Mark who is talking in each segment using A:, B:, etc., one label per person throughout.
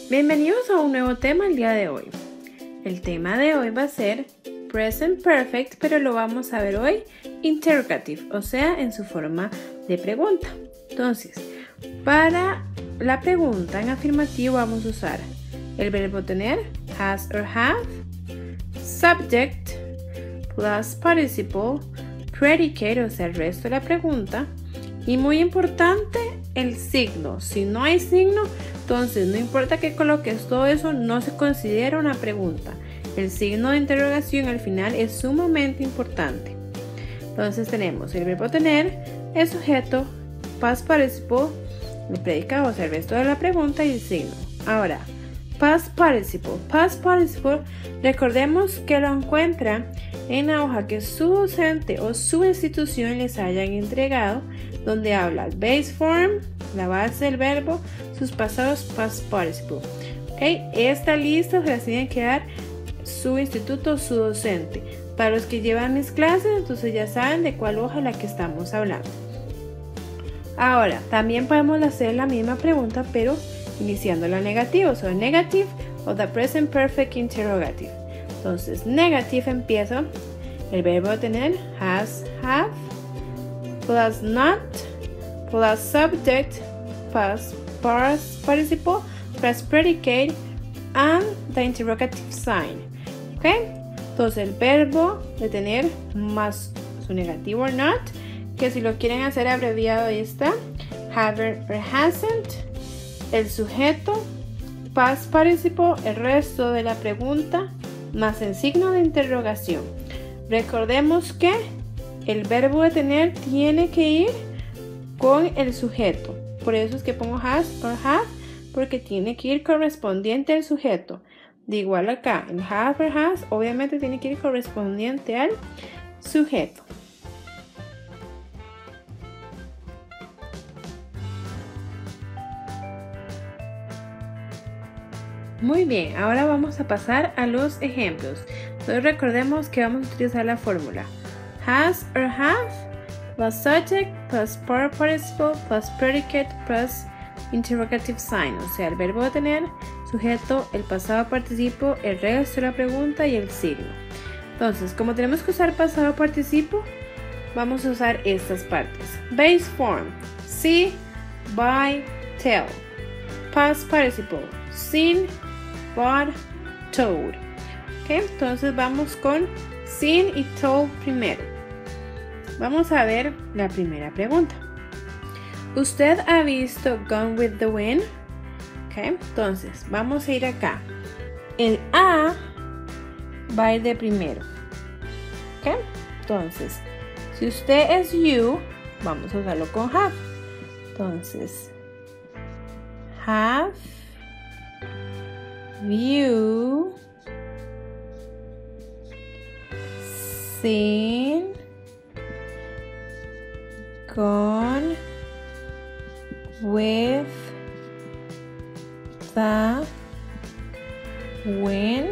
A: Bienvenidos a un nuevo tema el día de hoy. El tema de hoy va a ser Present Perfect, pero lo vamos a ver hoy Interrogative, o sea, en su forma de pregunta. Entonces, para la pregunta en afirmativo vamos a usar el verbo tener, has or have, subject, plus participle, predicate, o sea, el resto de la pregunta. Y muy importante, el signo. Si no hay signo, entonces no importa que coloques todo eso, no se considera una pregunta. El signo de interrogación al final es sumamente importante. Entonces tenemos el verbo tener, el sujeto, past participle, el predicado, o sea, el resto de la pregunta y el signo. Ahora, past participle. Past participle, recordemos que lo encuentra en la hoja que su docente o su institución les hayan entregado, donde habla el base form, la base del verbo, sus pasados past participle. ¿Okay? Esta lista se las tiene que dar su instituto o su docente. Para los que llevan mis clases, entonces ya saben de cuál hoja es la que estamos hablando. Ahora, también podemos hacer la misma pregunta, pero iniciando la negativa, o negative o the present perfect interrogative. Entonces, negative empieza el verbo tener, has, have, plus not, plus subject, plus past participle, plus predicate, and the interrogative sign. ¿Ok? Entonces, el verbo de tener más su negativo or not, que si lo quieren hacer abreviado ahí está, have or hasn't, el sujeto, past participle, el resto de la pregunta, más el signo de interrogación. Recordemos que el verbo de tener tiene que ir con el sujeto. Por eso es que pongo has or have, porque tiene que ir correspondiente al sujeto. De igual acá, el have or has obviamente tiene que ir correspondiente al sujeto. Muy bien, ahora vamos a pasar a los ejemplos. Entonces recordemos que vamos a utilizar la fórmula has or have plus subject plus participle plus predicate plus interrogative sign, o sea, el verbo de tener, sujeto, el pasado participo, el resto de la pregunta y el signo. Entonces, como tenemos que usar pasado participo, vamos a usar estas partes. Base form, see, buy, tell. Past participle, seen, bought, told. Okay, entonces vamos con seen y told primero. Vamos a ver la primera pregunta. ¿Usted ha visto Gone with the Wind? Okay, entonces vamos a ir acá. El a va a ir de primero. Okay, entonces si usted es you, vamos a usarlo con have. Entonces, have you seen Gone with the Wind?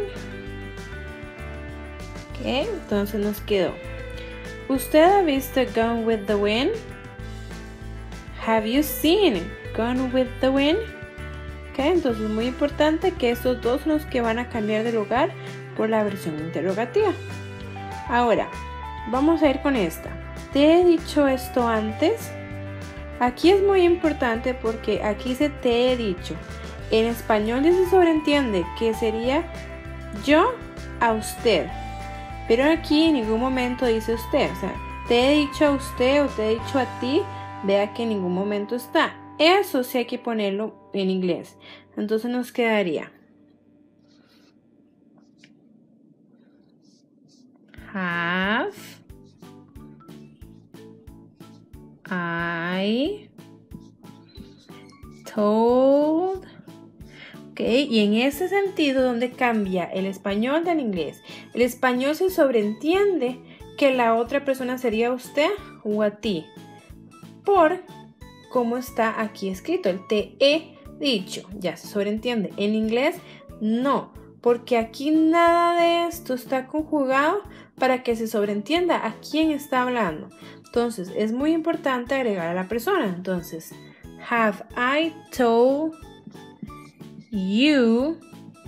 A: Ok, entonces nos quedó. ¿Usted ha visto Gone with the Wind? Have you seen Gone with the Wind? Ok, entonces es muy importante que estos dos son los que van a cambiar de lugar por la versión interrogativa. Ahora, vamos a ir con esta. ¿Te he dicho esto antes? Aquí es muy importante porque aquí dice te he dicho. En español ya se sobreentiende que sería yo a usted. Pero aquí en ningún momento dice usted. O sea, te he dicho a usted o te he dicho a ti. Vea que en ningún momento está. Eso sí hay que ponerlo en inglés. Entonces nos quedaría have I told. Ok, y en ese sentido donde cambia el español del inglés. El español se sobreentiende que la otra persona sería usted o a ti. Por cómo está aquí escrito, el te he dicho, ya se sobreentiende. En inglés no, porque aquí nada de esto está conjugado para que se sobreentienda a quién está hablando. Entonces es muy importante agregar a la persona. Entonces, have I told you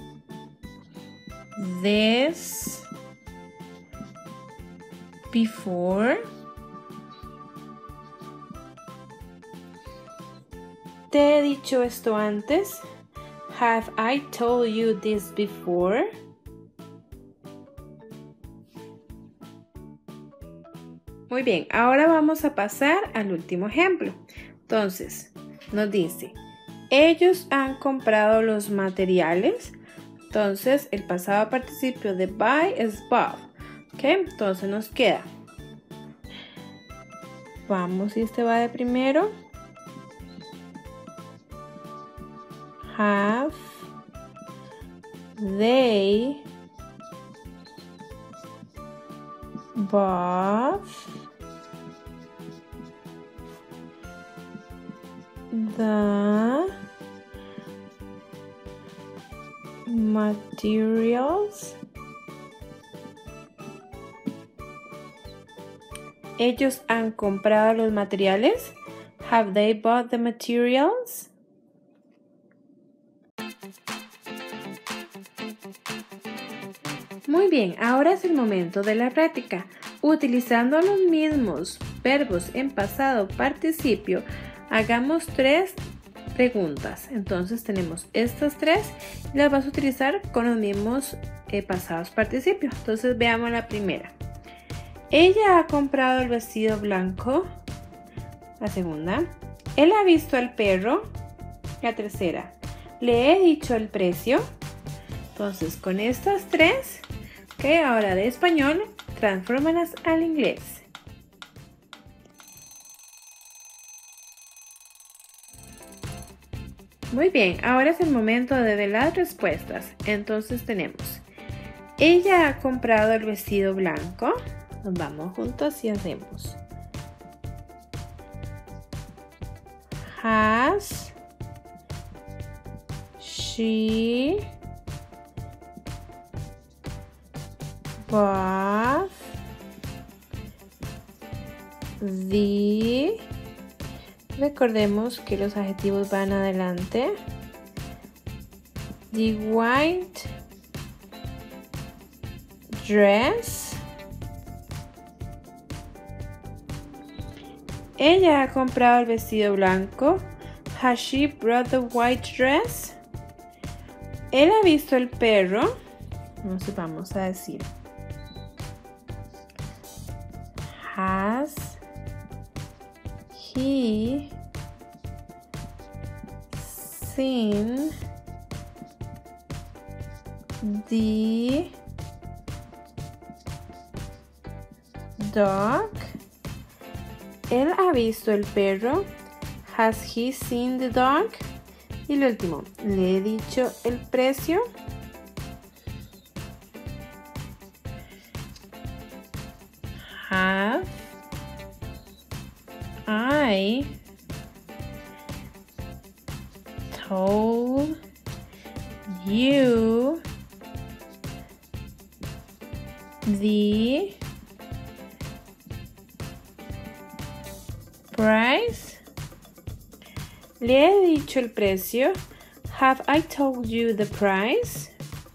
A: this before? ¿Te he dicho esto antes? Have I told you this before? Muy bien, ahora vamos a pasar al último ejemplo. Entonces, nos dice, ellos han comprado los materiales. Entonces, el pasado participio de buy es bought. ¿Ok? Entonces nos queda. Vamos, y este va de primero. Have they bought the materials? Ellos han comprado los materiales. Have they bought the materials? Muy bien, ahora es el momento de la práctica. Utilizando los mismos verbos en pasado participio, hagamos 3 preguntas. Entonces tenemos estas 3 y las vas a utilizar con los mismos pasados participio. Entonces veamos la primera. Ella ha comprado el vestido blanco. La segunda. Él ha visto al perro. La tercera. Le he dicho el precio. Entonces con estas 3, que ahora de español, transfórmalas al inglés. Muy bien, ahora es el momento de ver las respuestas. Entonces tenemos, ella ha comprado el vestido blanco. Nos vamos juntos y hacemos. Has she bought the... Recordemos que los adjetivos van adelante. The white dress. Ella ha comprado el vestido blanco. Has she brought the white dress? Él ha visto el perro. Entonces vamos a decir. Has he seen the dog? Él ha visto el perro. Has he seen the dog? Y lo último, le he dicho el precio. Have I told you the price? Le he dicho el precio. Have I told you the price?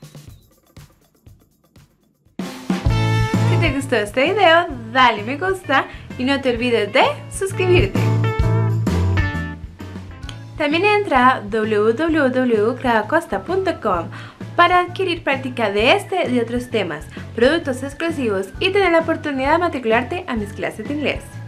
A: Si te gustó este video, dale me gusta y no te olvides de suscribirte. También entra a www.credacosta.com para adquirir práctica de este y de otros temas, productos exclusivos y tener la oportunidad de matricularte a mis clases de inglés.